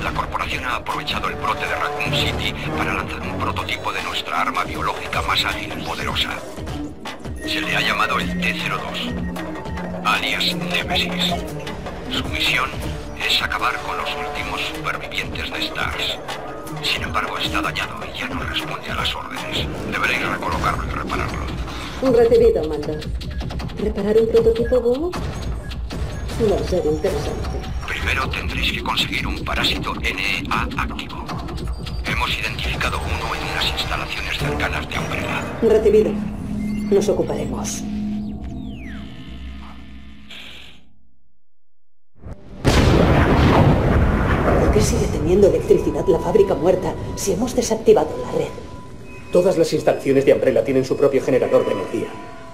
La corporación ha aprovechado el brote de Raccoon City para lanzar un prototipo de nuestra arma biológica más ágil y poderosa. Se le ha llamado el T-02, alias Nemesis. Su misión es acabar con los últimos supervivientes de STARS. Sin embargo, está dañado y ya no responde a las órdenes. Deberéis recolocarlo y repararlo. Recibido, mando. ¿Reparar un prototipo bobo? Va a ser interesante. Primero tendréis que conseguir un parásito NEA activo. Hemos identificado uno en unas instalaciones cercanas de Umbrella. Recibido. Nos ocuparemos. ¿Por qué sigue teniendo electricidad la fábrica muerta si hemos desactivado la red? Todas las instalaciones de Umbrella tienen su propio generador de energía.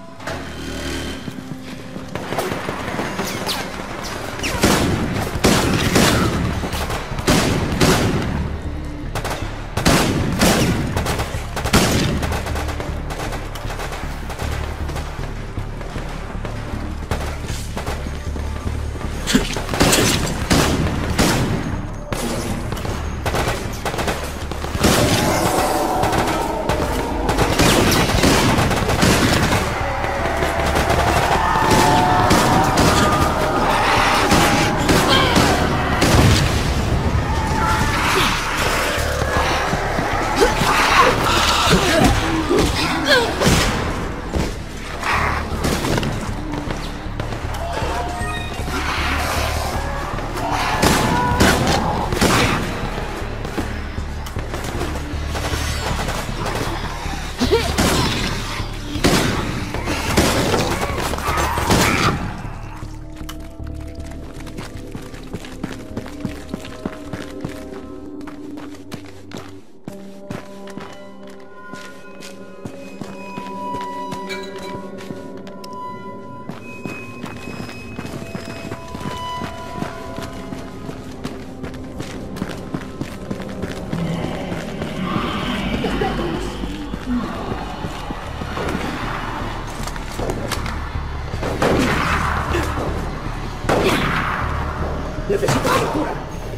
Necesito cobertura.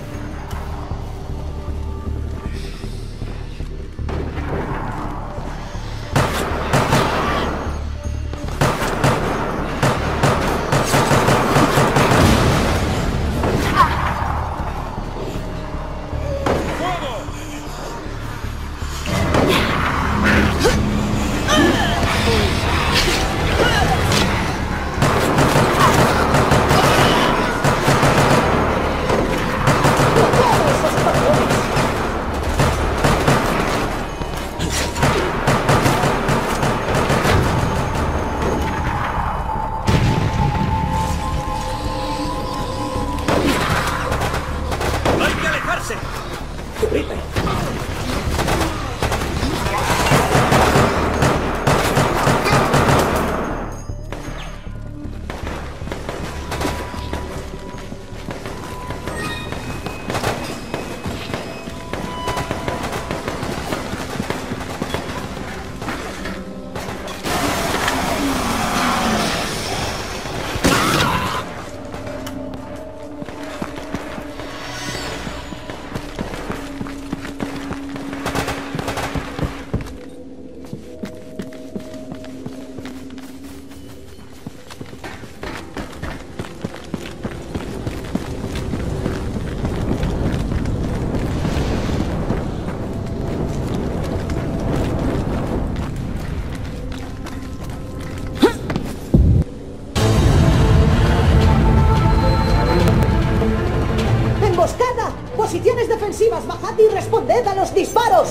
Posiciones defensivas, bajad y responded a los disparos.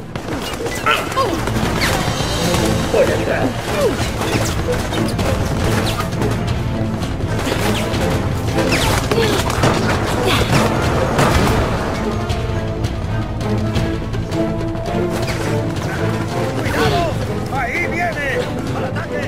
Voy a ayudar. ¡Cuidado! ¡Ahí viene! ¡Al ataque!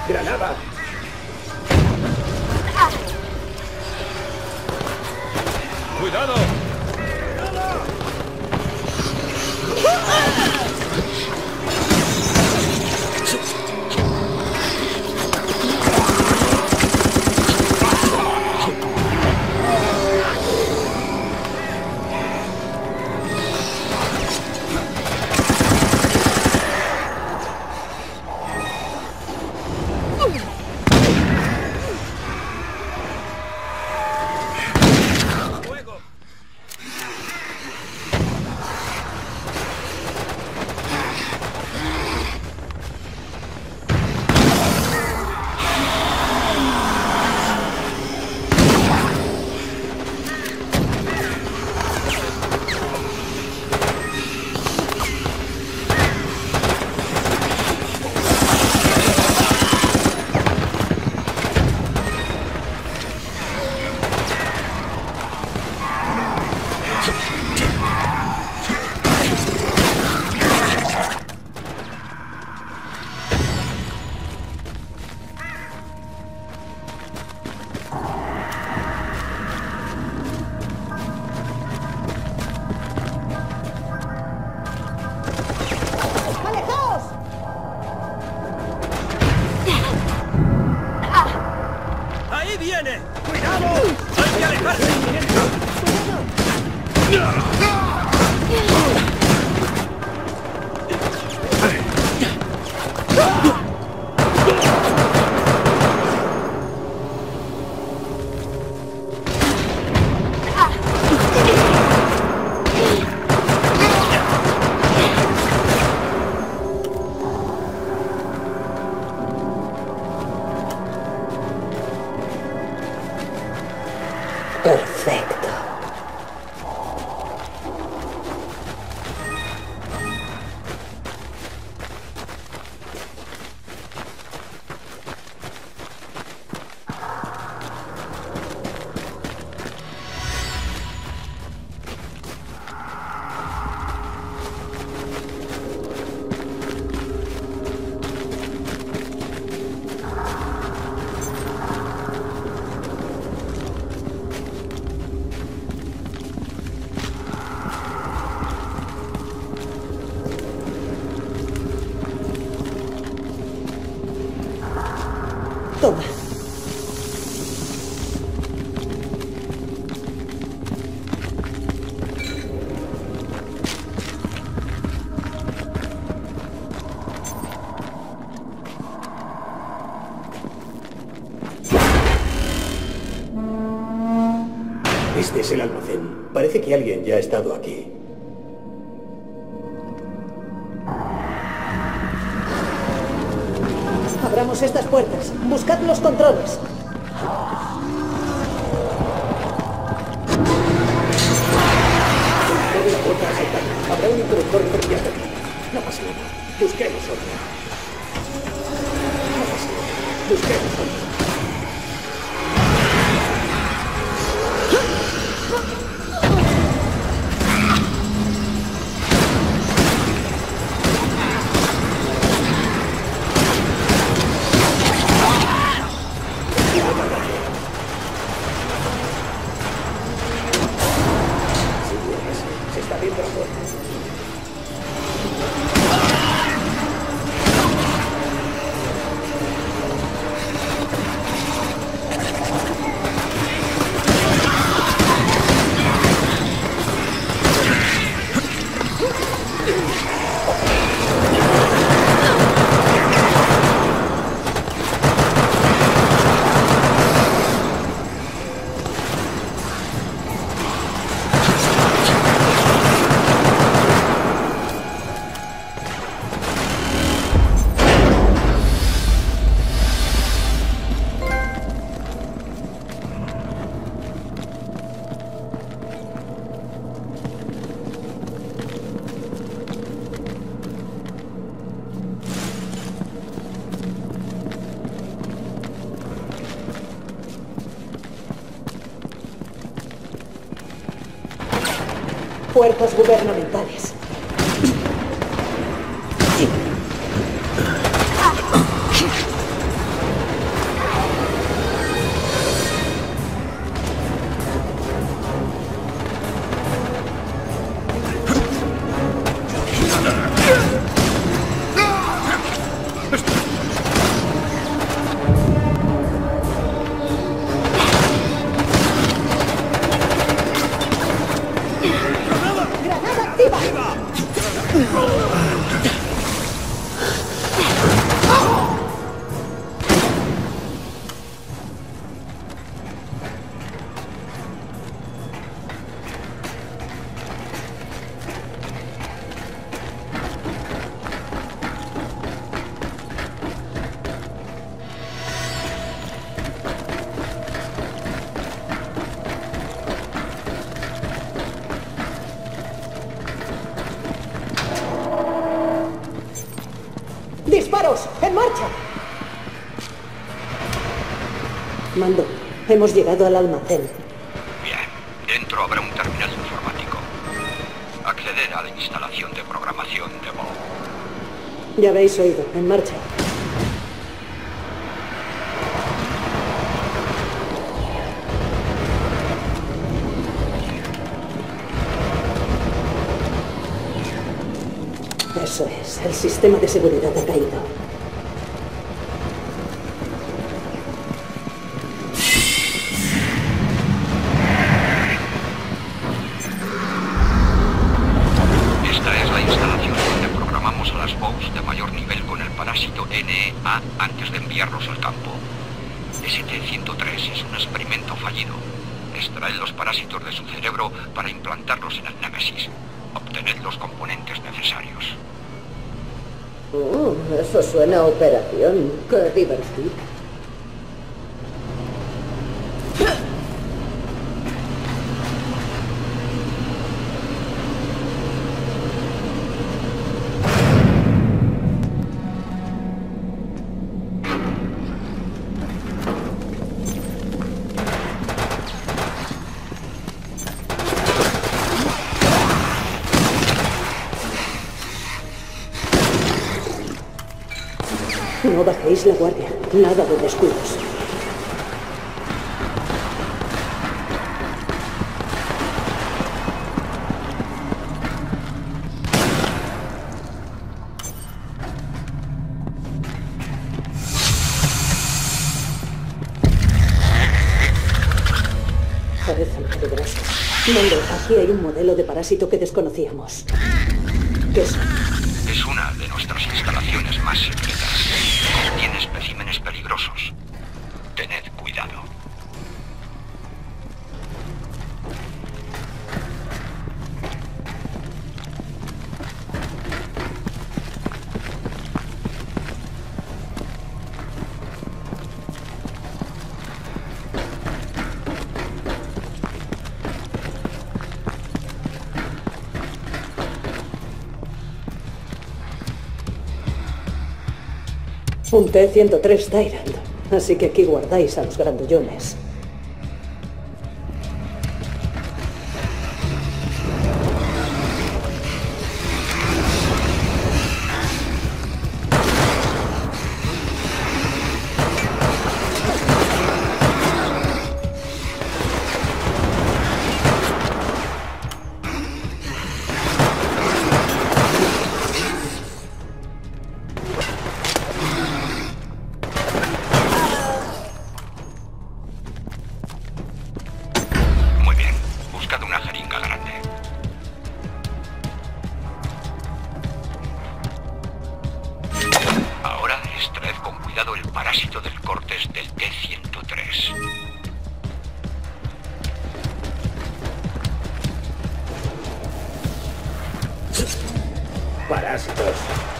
¡Granada! ¡Cuidado! ¡Ahí viene! ¡Cuidado! ¡Hay que alejarse! Perfecto. Toma. Este es el almacén. Parece que alguien ya ha estado aquí. Abramos estas puertas. Buscad los controles. Toda la puerta a saltar. Habrá un interruptor inmediato. No pasa nada. Busquemos otro. No pasa nada. Busquemos otro. Se está abriendo la puerta. Puertas gubernamentales. ¡Preparaos! ¡En marcha! Mando, hemos llegado al almacén. Bien, dentro habrá un terminal informático. Acceder a la instalación de programación de Bob. Ya habéis oído. En marcha. Eso es. El sistema de seguridad ha caído. Esta es la instalación donde programamos a las Bows de mayor nivel con el parásito NEA antes de enviarlos al campo. ST-103 es un experimento fallido. Extraed los parásitos de su cerebro para implantarlos en el Némesis. Obtened los componentes necesarios. Eso suena a operación. Qué divertido. No bajéis la guardia. Nada de descuidos. Parecen peligrosos. Mando, aquí hay un modelo de parásito que desconocíamos. ¿Qué es? Es una de nuestras instalaciones más secretas. Contiene especímenes peligrosos. Tened cuidado. Un T-103 Tyrant. Así que aquí guardáis a los grandullones. Muy bien. Buscad una jeringa grande. Ahora extraed con cuidado el parásito del córtex del T-103. Parásitos.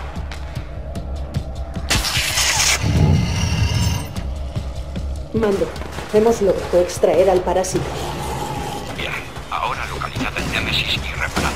Mando, hemos logrado extraer al parásito. Bien, ahora localizad el Némesis y reparad.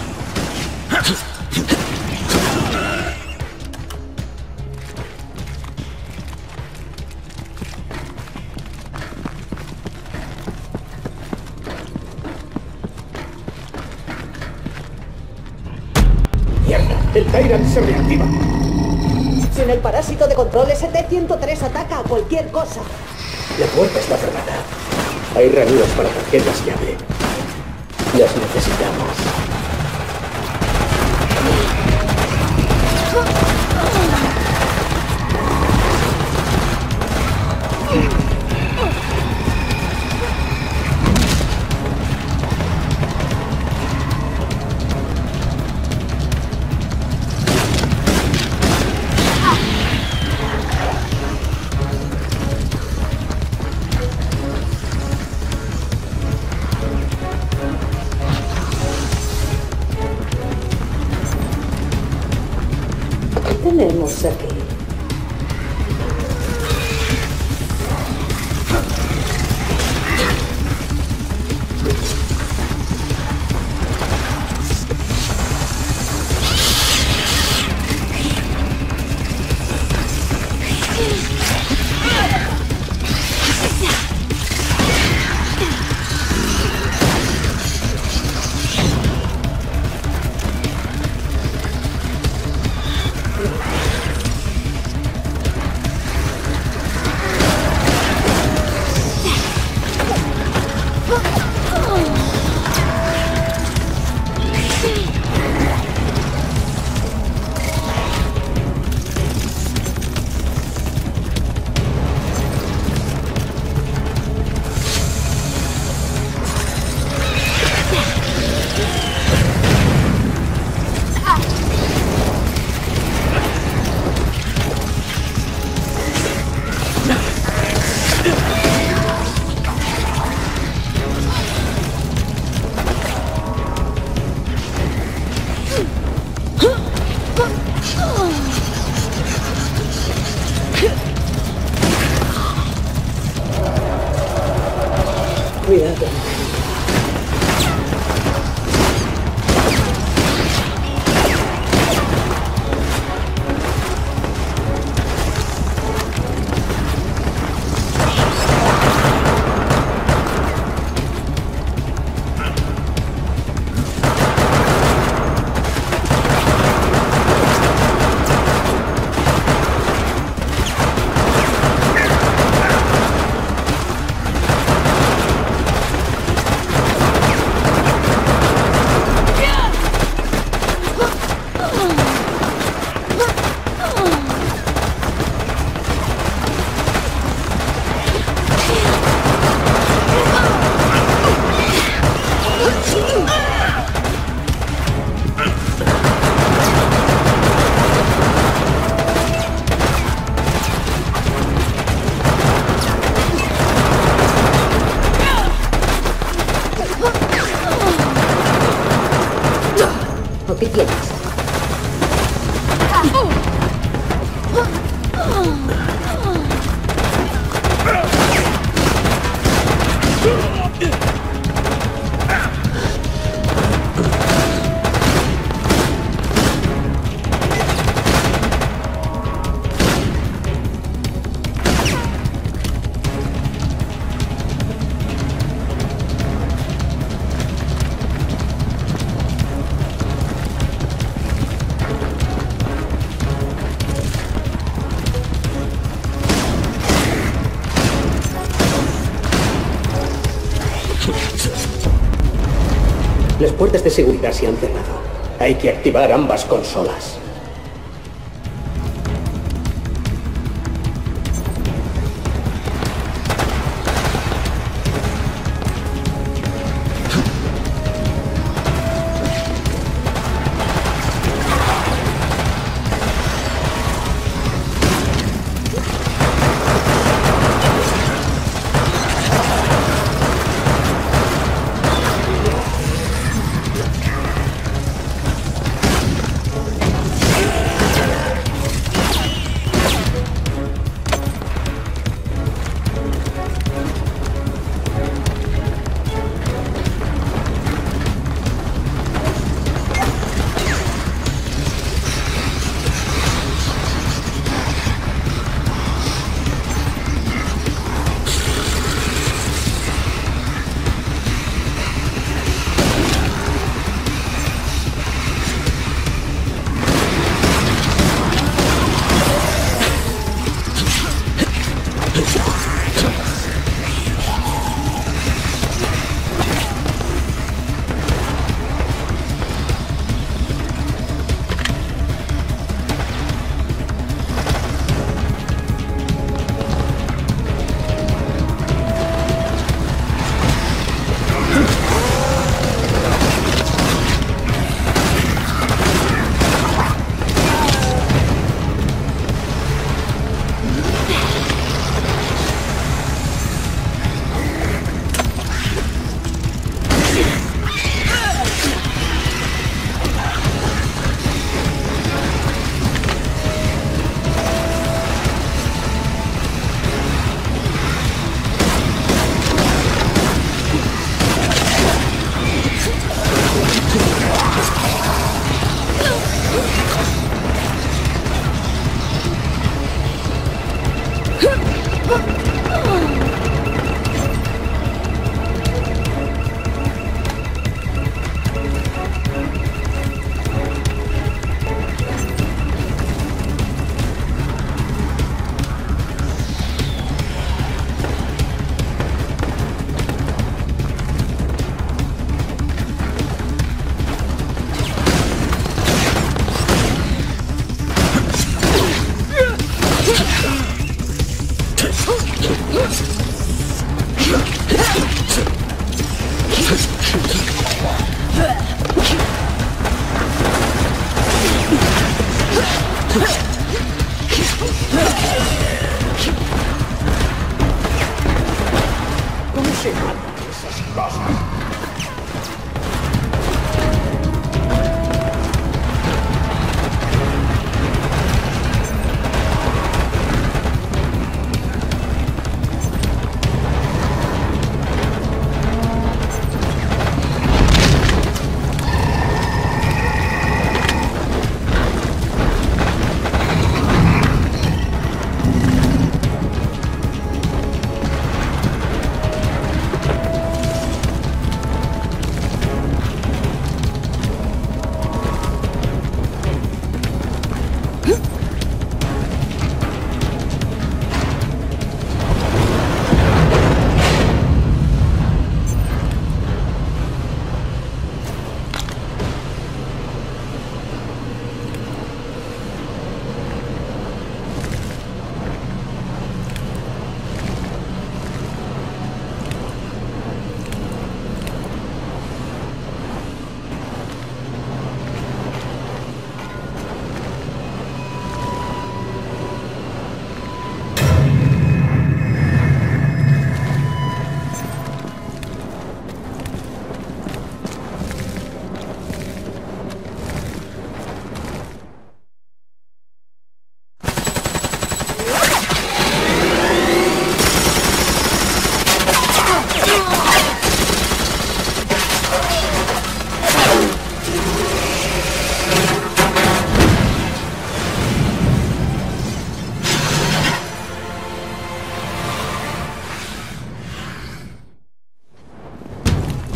¡Mierda! El Tyrant se reactiva. Sin el parásito de control, ese T-103 ataca a cualquier cosa. La puerta está cerrada. Hay ranuras para tarjetas llave. Las necesitamos. ¿Qué tenemos aquí? Cuidado. ¿Qué tienes? Las puertas de seguridad se han cerrado. Hay que activar ambas consolas.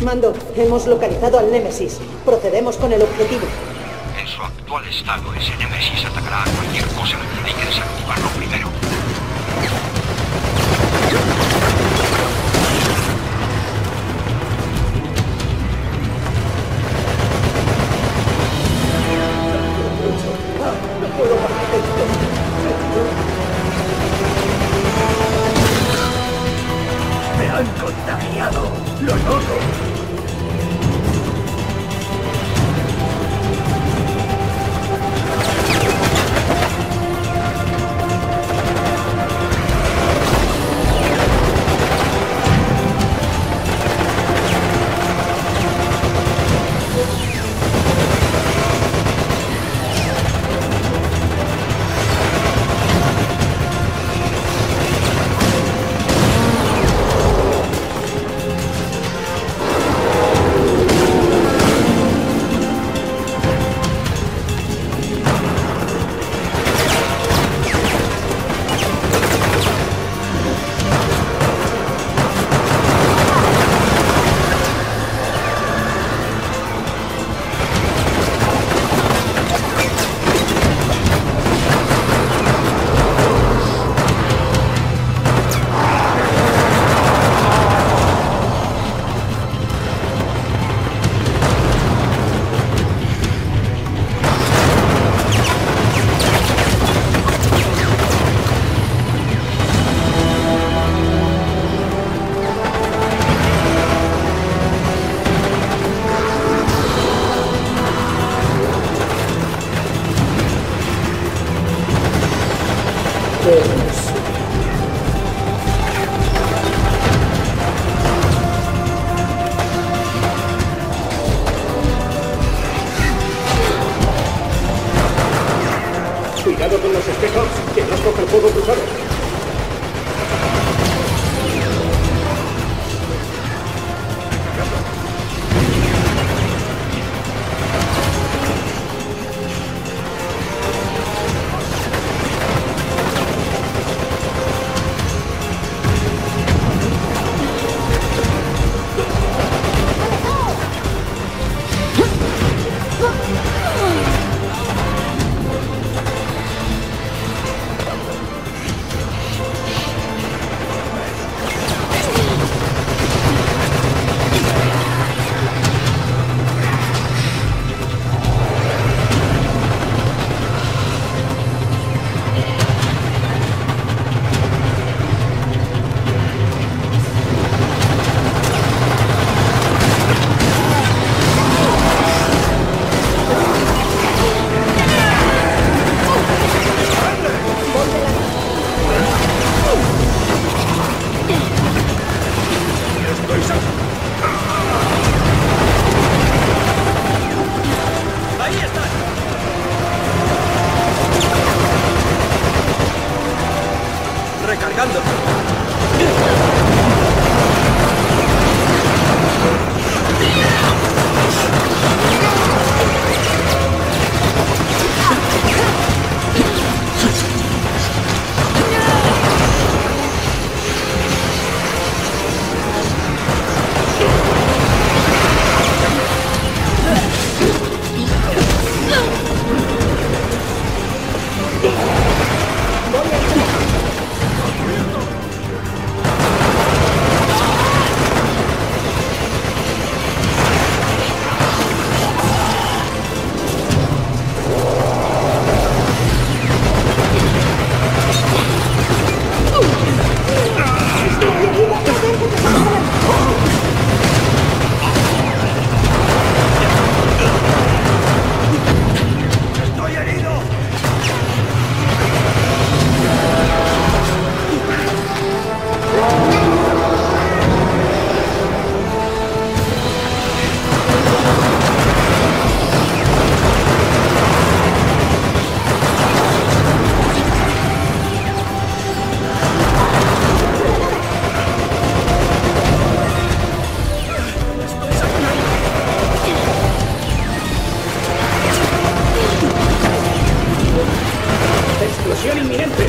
Mando, hemos localizado al Némesis. Procedemos con el objetivo. En su actual estado, ese Némesis atacará a cualquier cosa. Hay que desactivarlo primero. ¡Me han contagiado! ¡Lo noto! Cuidado con los espejos, que no coge el fuego cruzado. Recargando. ¡Explosión inminente!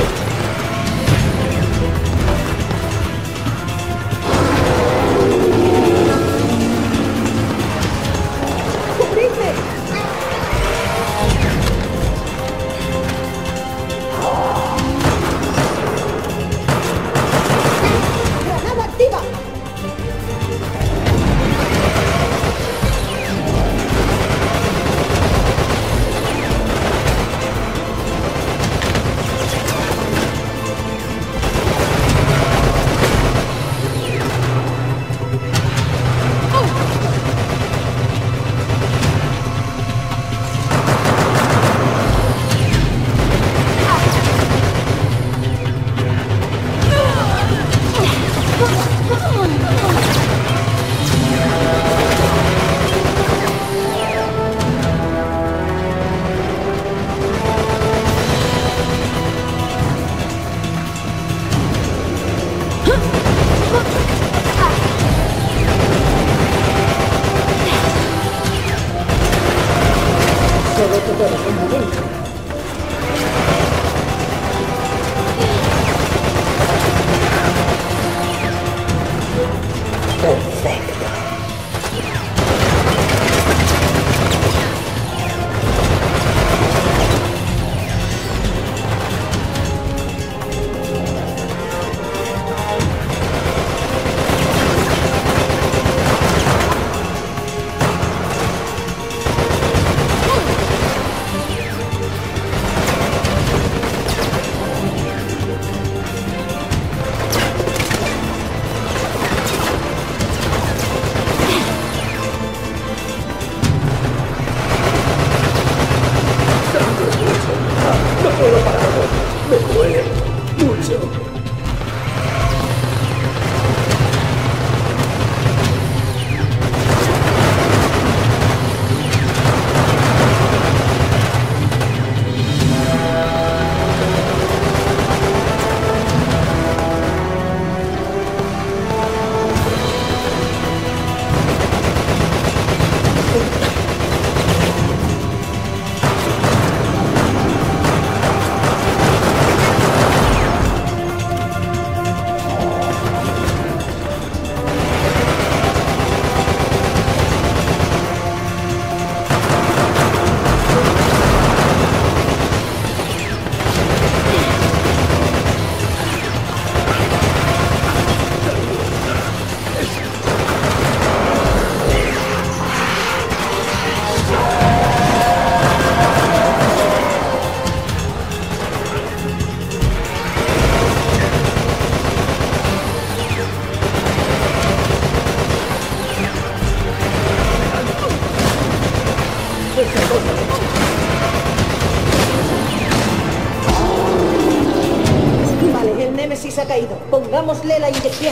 Némesis ha caído. Pongámosle la inyección.